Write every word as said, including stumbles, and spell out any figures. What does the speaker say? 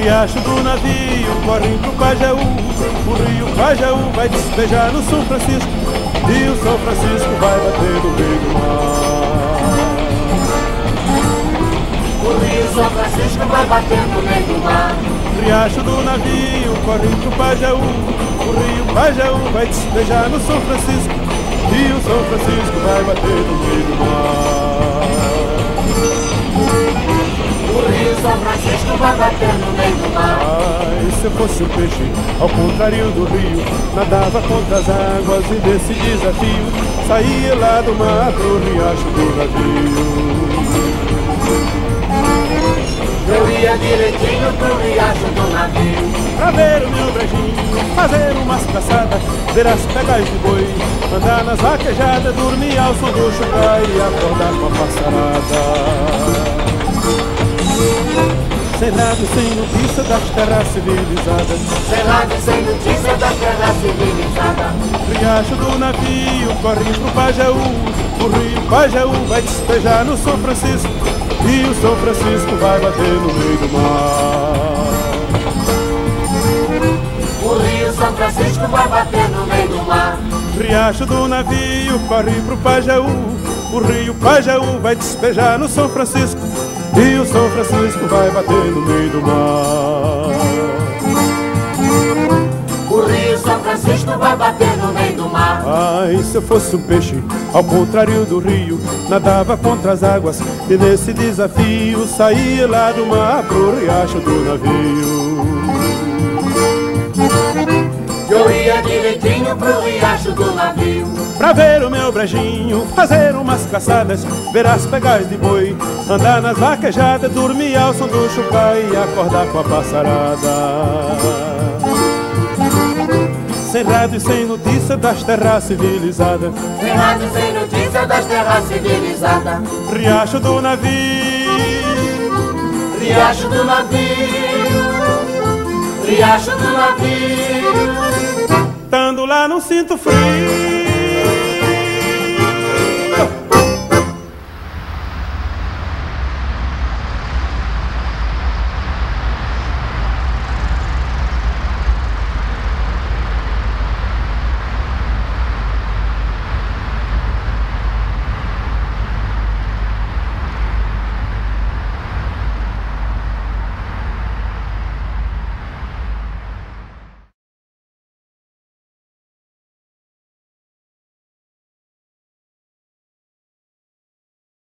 Riacho do navio corre pro Pajeú, o rio Pajeú vai despejar no São Francisco, e o São Francisco vai bater no meio do mar. O rio São Francisco vai bater no meio do mar. Riacho do navio corre pro Pajeú, o rio Pajeú vai despejar no São Francisco, e o São Francisco vai bater no meio do mar. O rio São Francisco vai bater no meio do mar. Ai, se eu fosse um peixe, ao contrário do rio, nadava contra as águas e desse desafio saía lá do mar pro riacho do navio. Eu ia direitinho pro riacho do navio, pra ver o meu brejinho, fazer umas caçadas, ver as pegas de boi, andar nas vaquejadas, dormir ao som do chucrai e acordar com a passarada. Sem nada e sem notícia das terras civilizadas, sem nada e sem notícia das terras civilizadas. Riacho do navio corre pro Pajeú, o rio Pajeú vai despejar no São Francisco, e o São Francisco vai bater no meio do mar. O rio São Francisco vai bater no meio do mar. Riacho do navio corre pro Pajeú, o rio Pajeú vai despejar no São Francisco, e o São Francisco vai bater no meio do mar. O rio São Francisco vai bater no meio do mar. Ai, se eu fosse um peixe, ao contrário do rio, nadava contra as águas, e nesse desafio saía lá do mar pro riacho do navio. Eu ia direitinho pro riacho do navio, pra ver o meu brejinho, fazer umas caçadas, ver as pegas de boi, andar nas vaquejadas, dormir ao som do chucai e acordar com a passarada. Sem rádio e sem notícia das terras civilizadas, sem rádio e sem notícia das terras civilizadas. Riacho do navio, riacho do navio, riacho do navio. tando lá não sinto frio.